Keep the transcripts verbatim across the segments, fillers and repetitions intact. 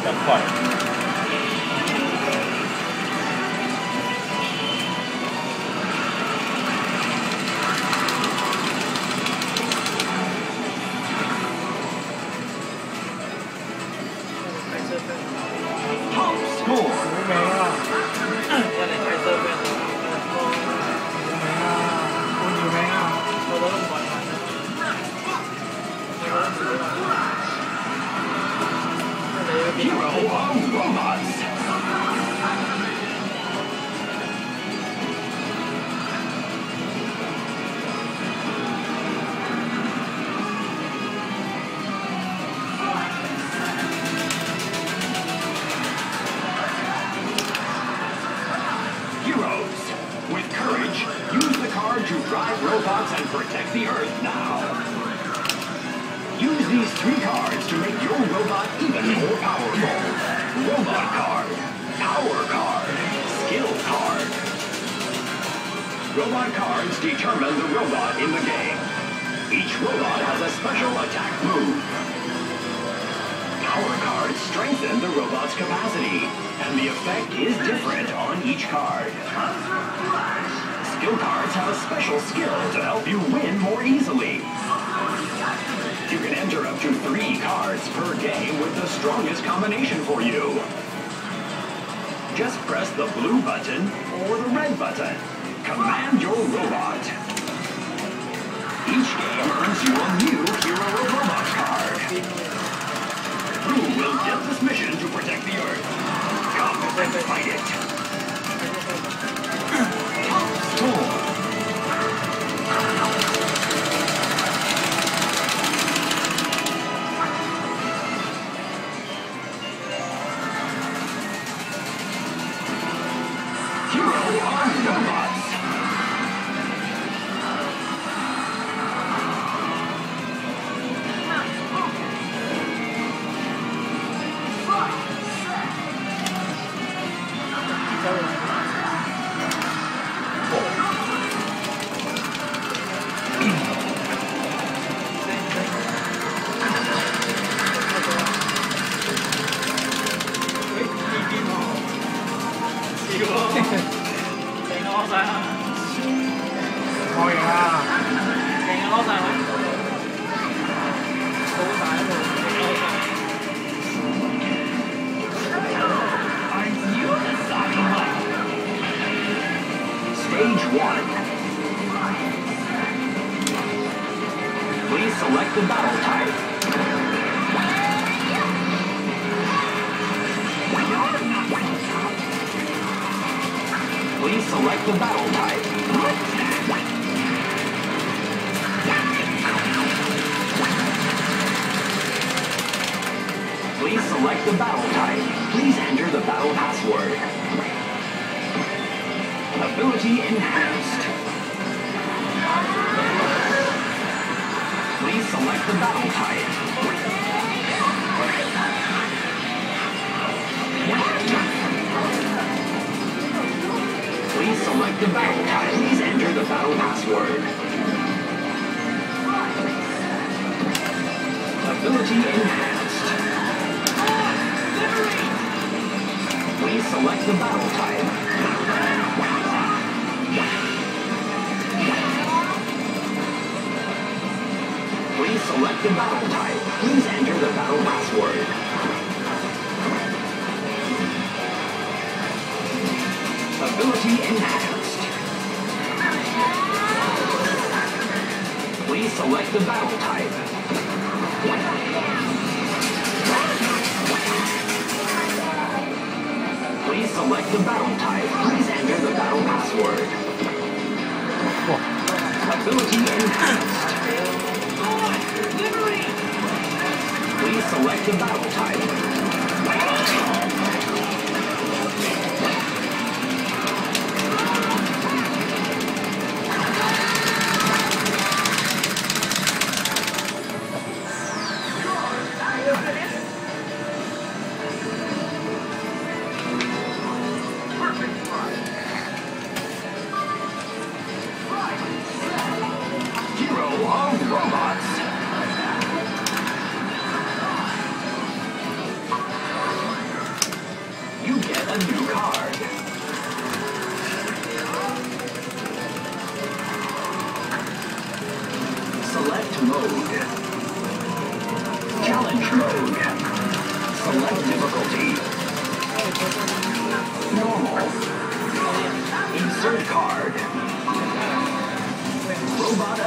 较快。 Top score. 没啊。 要嚟睇收兵。 没啊，我有没啊？ 我都唔玩。 Hero of Robots. Heroes, with courage, use the card to drive robots and protect the Earth now. Use these three cards to make your robot even more powerful. Robot card, power card, skill card. Robot cards determine the robot in the game. Each robot has a special attack move. Power cards strengthen the robot's capacity, and the effect is different on each card. Skill cards have a special skill to help you win more easily. You can enter up to three cards per game with the strongest combination for you. Just press the blue button or the red button. Command your robot. Each game earns you a new Hero of Robots card. Who will get this mission to protect the Earth? Come and fight it. Top score. Robots.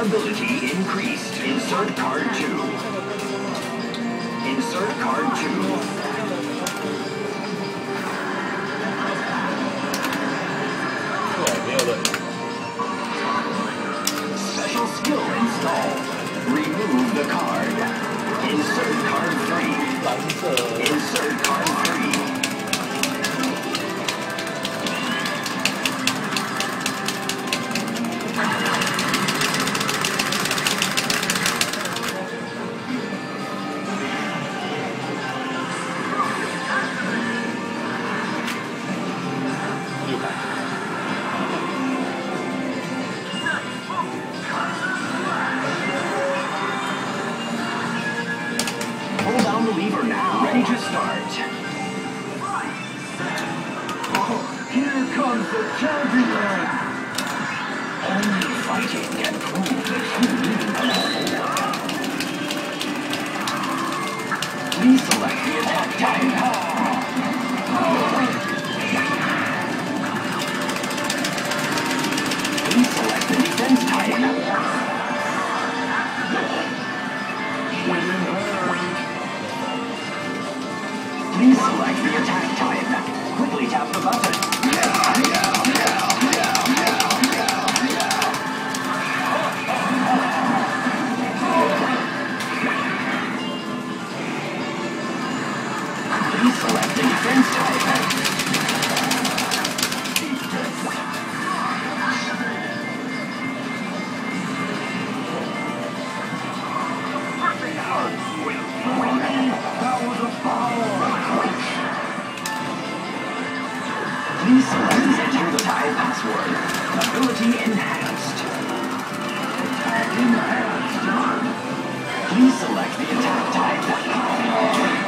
Ability increased. Insert card two. Insert card two. Special skill installed. Remove the card. Insert card three. Insert card three. Pull down the lever now. Ready to start. Oh, here comes the champion! Only fighting can prove the true meaning of war. Please select the attack type. Please select the defense type. Please select the attack type. Quickly tap the button. Yeah, yeah, yeah, yeah, yeah, yeah, yeah. Please select the defense type. That was a foul. Please select the enter the type password. Ability enhanced. Enhanced. Please select the attack type.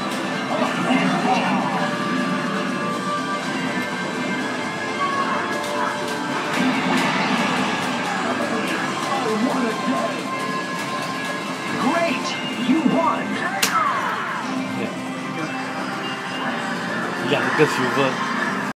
Great! You won! 两个 silver